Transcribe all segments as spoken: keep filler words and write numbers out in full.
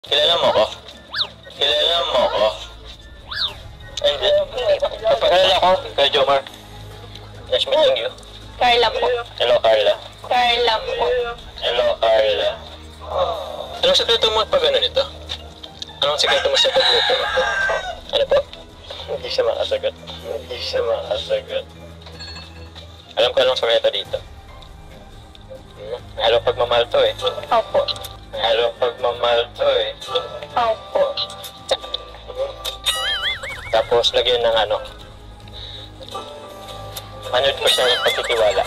Kilala mo ko? Kilala mo ko? Hindi. Kapakilala ko, kay Jomar. Nice meeting you. Carla po. Hello, Carla. Carla po. Hello, Carla. Anong sekreto mo pag ano nito? Anong sekreto mo sa pagluto nito? Ano po? Hindi siya makasagot. Hindi siya makasagot. Alam ko anong sekreto dito. Hmm? Halo pagmamahal to eh. Opo. Halo pagmamahal to eh. Opo. Tapos lagyan ng ano. one hundred percent ng pagtitiwala.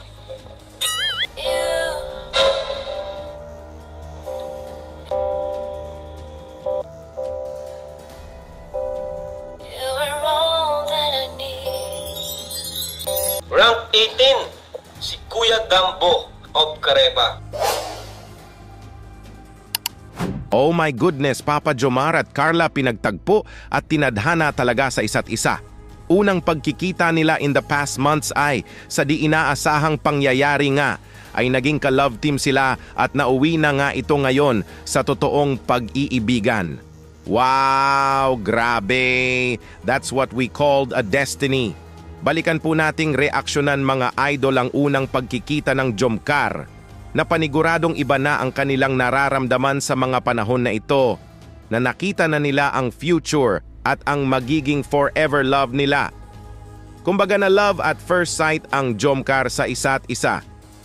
Rank eighteen, si Kuya Dambo of Carepa. Oh my goodness, Papa Jomar at Carla pinagtagpo at tinadhana talaga sa isa't isa. Unang pagkikita nila in the past months ay sa di inaasahang pangyayari nga ay naging ka-love team sila at nauwi na nga ito ngayon sa totoong pag-iibigan. Wow, grabe! That's what we called a destiny. Balikan po nating reaksyonan mga idol ang unang pagkikita ng Jomcar na paniguradong iba na ang kanilang nararamdaman sa mga panahon na ito na nakita na nila ang future at ang magiging forever love nila. Kumbaga na love at first sight ang Jomcar sa isa't isa.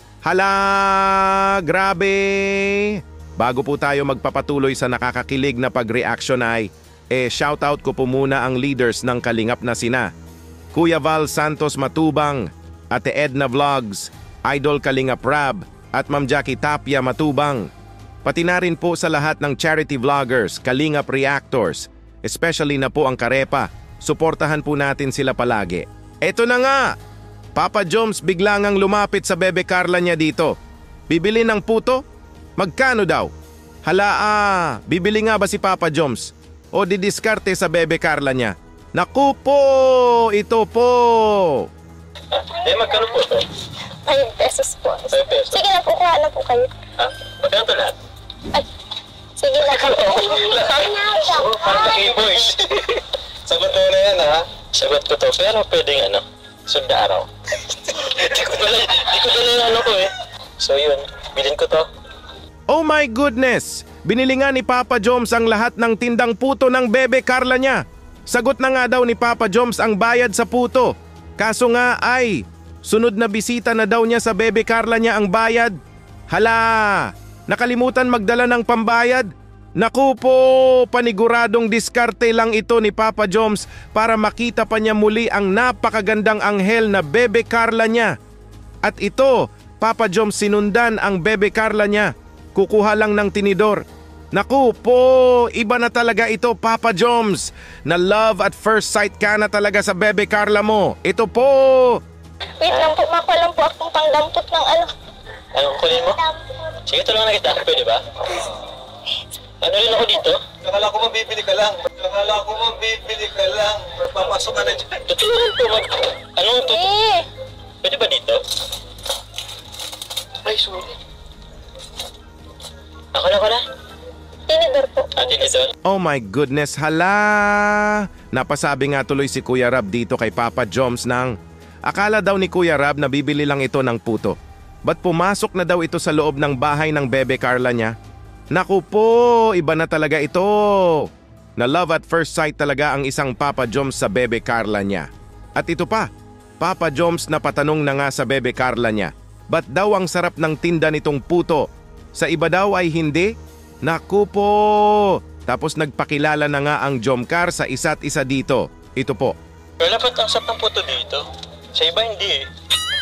Hala! Grabe! Bago po tayo magpapatuloy sa nakakakilig na pag-reaction ay, eh shoutout ko po muna ang leaders ng Kalingap na sina Kuya Val Santos Matubang, Ate Edna Vlogs, Idol Kalingap Rab, at Ma'am Jackie Tapia Matubang. Pati na rin po sa lahat ng charity vloggers, Kalingap Reactors, especially na po ang Carepa. Suportahan po natin sila palagi. Eto na nga! Papa Joms bigla ngang lumapit sa bebe Carla niya dito. Bibili ng puto? Magkano daw? Hala ah, bibili nga ba si Papa Joms? O didiskarte sa bebe Carla niya? Naku po! Ito po! Ah, eh, magkano po ito? five pesos po. five pesos? Sige na po, kuha na po kayo. Ha? Magkano ito lahat? Ay, sige na po. Oh, parang kay-boys. Sagot mo na yan ha? Sagot ko to, pero pwedeng ano, sunda araw. Di ko dala, di ko dala yung ano ko eh. So yun, bilhin ko to. Oh my goodness! Binili nga ni Papa Joms ang lahat ng tindang puto ng bebe Carla niya. Sagot na nga daw ni Papa Joms ang bayad sa puto. Kaso nga ay, sunod na bisita na daw niya sa bebe Carla niya ang bayad. Hala! Nakalimutan magdala ng pambayad? Naku po! Paniguradong diskarte lang ito ni Papa Joms para makita pa niya muli ang napakagandang anghel na bebe Carla niya. At ito, Papa Joms sinundan ang bebe Carla niya. Kukuha lang ng tinidor. Naku po! Iba na talaga ito, Papa Joms. Na love at first sight ka na talaga sa bebe Carla mo. Ito po! Wait lang po, makuha lang po akong pangdampot ng ano. Anong kunin mo? Sige, tulungan na kita. Pwede ba? Ano rin ako dito? Nakala ko mabibili ka lang. Nakala ko mabibili ka lang. Papasok ka na dyan. Tutulungan po mag... Anong to? Eh, Pwede ba dito? Ay, sorry. Ako na, ako na. tinidor po. Ate Lizon. Oh my goodness, hala! Napasabi nga tuloy si Kuya Rab dito kay Papa Joms nang akala daw ni Kuya Rab na bibili lang ito ng puto. Ba't pumasok na daw ito sa loob ng bahay ng bebe Carla niya? Naku po, iba na talaga ito. Na love at first sight talaga ang isang Papa Joms sa bebe Carla niya. At ito pa, Papa Joms na patanong na nga sa bebe Carla niya, ba't daw ang sarap ng tinda nitong puto? Sa iba daw ay hindi? Naku po! Tapos nagpakilala na nga ang Jomcar sa isa't isa dito. Ito po. Pero dapat ang sarap ng puto dito. Sa iba hindi eh.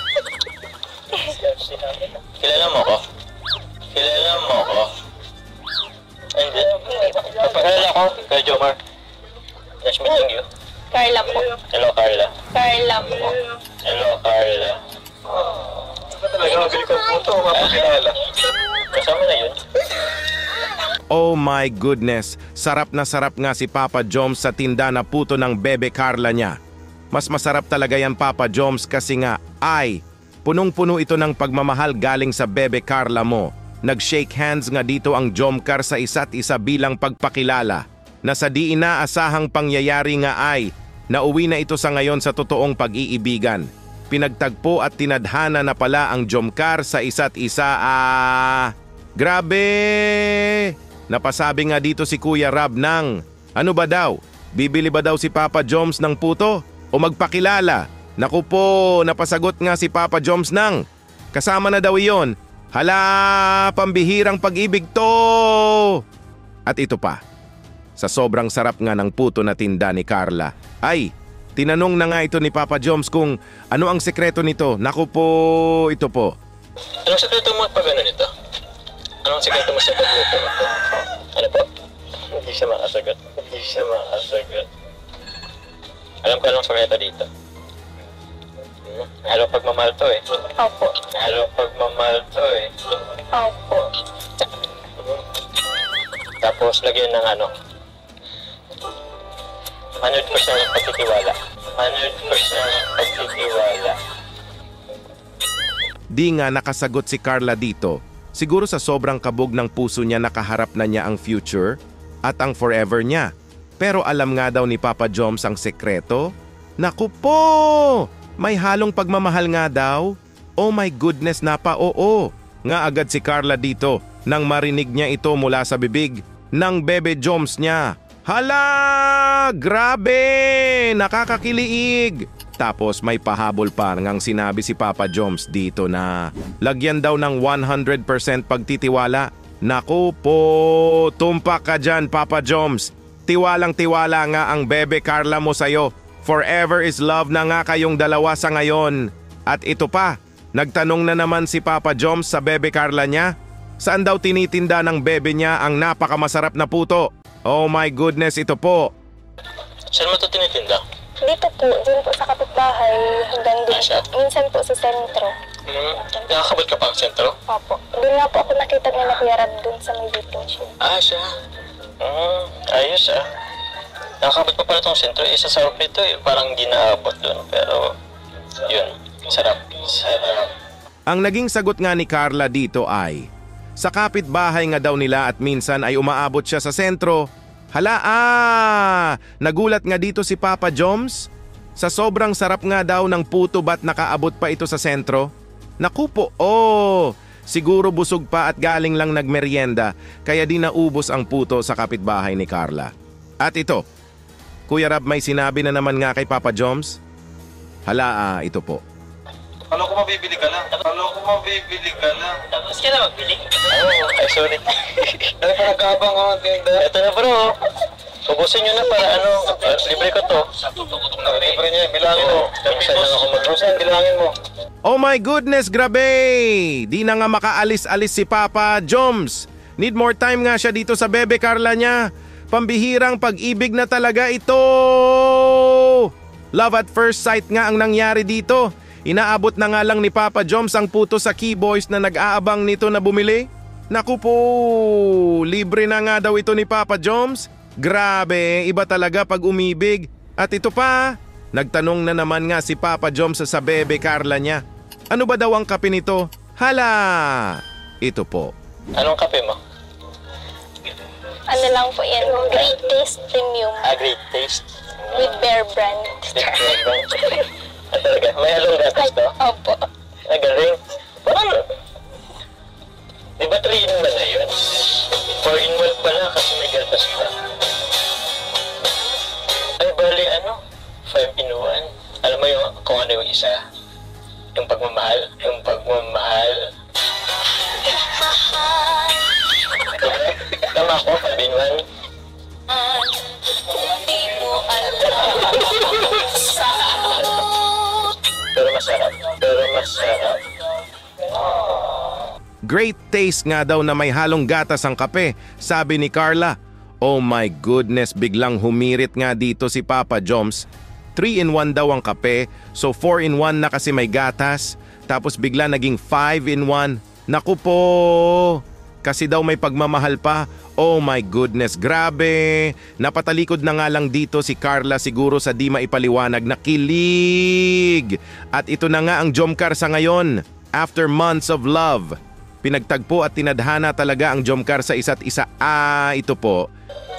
Kilala mo ko? Kilala mo ko? Hindi. Kapakilala ko, kay Jomar. Nice meeting you. Carla po. Hello, Carla. Carla po. Hello, Carla. Ano talaga? Mabili ko puto. Mapakilala. Kasama na yun. Oh my goodness, sarap na sarap nga si Papa Joms sa tinda na puto ng bebe Carla niya. Mas masarap talaga yan Papa Joms kasi nga ay punong-puno ito ng pagmamahal galing sa bebe Carla mo. Nag-shake hands nga dito ang Jomcar sa isa't isa bilang pagpakilala na sa di inaasahang pangyayari nga ay nauwi na ito sa ngayon sa totoong pag-iibigan. Pinagtagpo at tinadhana na pala ang Jomcar sa isa't isa. Ah, grabe! Napasabi nga dito si Kuya Rab ng, ano ba daw? Bibili ba daw si Papa Joms ng puto o magpakilala? Naku po, napasagot nga si Papa Joms ng, kasama na daw iyon. Hala, pambihirang pag-ibig to! At ito pa, sa sobrang sarap nga ng puto na tinda ni Carla, ay, tinanong na nga ito ni Papa Joms kung ano ang sekreto nito. Naku po, ito po. Anong sekreto mo pag ano nito? Anong sekreto mo sa pagluto nito? Ano po? Hindi siya makasagot. Hindi siya makasagot. Alam ko anong sekreto dito. Hmm? Halo pagmamahal to eh. Opo. Halo pagmamahal to eh. Opo. Tapos lagyan ng ano. Manood ko siya ng pagtitiwala. Manood ko siya ng pagtitiwala. Di nga nakasagot si Carla dito. Siguro sa sobrang kabog ng puso niya nakaharap na niya ang future at ang forever niya. Pero alam nga daw ni Papa Joms ang sekreto. Naku po! May halong pagmamahal nga daw. Oh my goodness, napa oo. Nga agad si Carla dito nang marinig niya ito mula sa bibig ng Bebe Joms niya. Hala! Grabe! Nakakakiliig! Tapos may pahabol pa ngang sinabi si Papa Joms dito na lagyan daw ng one hundred percent pagtitiwala. Naku po! Tumpak ka dyan, Papa Joms. Tiwalang tiwala nga ang Bebe Carla mo sa'yo. Forever is love na nga kayong dalawa sa ngayon. At ito pa, nagtanong na naman si Papa Joms sa Bebe Carla niya. Saan daw tinitinda ng bebe niya ang napakamasarap na puto? Oh my goodness, ito po. Saan mo ito tinitinda? Dito po, dun po sa kapitbahay, hanggang dun Ah, siya? po. Minsan po sa sentro. Hmm? Nakakabot ka pa ang sentro? Opo. Doon nga po ako nakita nila Kuya Rab dun sa may waiting shed. Ah, siya. Hmm, ayos ah. Nakakabot pa pala itong sentro. Isa sarap nito eh. Parang hindi naabot doon. Pero, yun. Sarap. Sarap. Ang naging sagot nga ni Carla dito ay, sa kapitbahay nga daw nila at minsan ay umaabot siya sa sentro. Hala ah! Nagulat nga dito si Papa Joms. Sa sobrang sarap nga daw ng puto ba't nakaabot pa ito sa sentro? Naku po, oh! Siguro busog pa at galing lang nagmeryenda kaya di naubos ang puto sa kapitbahay ni Carla. At ito, Kuya Rab may sinabi na naman nga kay Papa Joms. Hala ah, ito po. Kala ko mabibili ka lang. Kala ko mabibili ka lang. Tapos ka na magbili? Oo, oh, ay sorry. Dahil pa nagkabang ako ng tinda. Ito na bro. Ubusin nyo na para ano, uh, libre ko to. Libre niya, bilangin mo. Tapos na lang ako mag- Rosan, bilangin mo. Oh my goodness, grabe! Di na nga makaalis-alis si Papa Joms. Need more time nga siya dito sa Bebe Carla niya. Pambihirang pag-ibig na talaga ito! Love at first sight nga ang nangyari dito. Inaabot na nga lang ni Papa Joms ang puto sa Keyboys na nag-aabang nito na bumili. Naku po, libre na nga daw ito ni Papa Joms. Grabe, iba talaga pag umibig. At ito pa, nagtanong na naman nga si Papa Joms sa Bebe Carla niya. Ano ba daw ang kape nito? Hala! Ito po. Anong kape mo? Ano lang po yan, Great Taste Premium Ah, great taste. with Bear Brand. Ah, talaga? May halong gatas to? Opo. Ah, galing. Parang, di ba three in one na yun? four in one pala kasi may gatas pa. Ay, bali ano? five in one. Alam mo yung kung ano yung isa? Yung pagmamahal? Yung pagmamahal? Tama ako, five in one. Pero masarap. Pero masarap. Great taste nga daw na may halong gatas ang kape, sabi ni Carla. Oh my goodness, biglang humirit nga dito si Papa Joms. three in one daw ang kape, so four in one na kasi may gatas. Tapos bigla naging five in one. Naku po! Kasi daw may pagmamahal pa. Oh my goodness, grabe! Napatalikod na nga lang dito si Carla siguro sa di maipaliwanag na kilig. At ito na nga ang Jomcar sa ngayon, after months of love. Pinagtagpo at tinadhana talaga ang Jomcar sa isa't isa. Ah, ito po.